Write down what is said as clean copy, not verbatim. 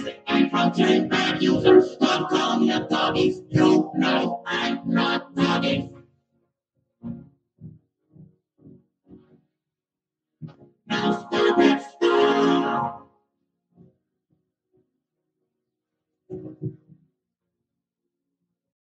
and from 10 bad users. Stop calling up doggies.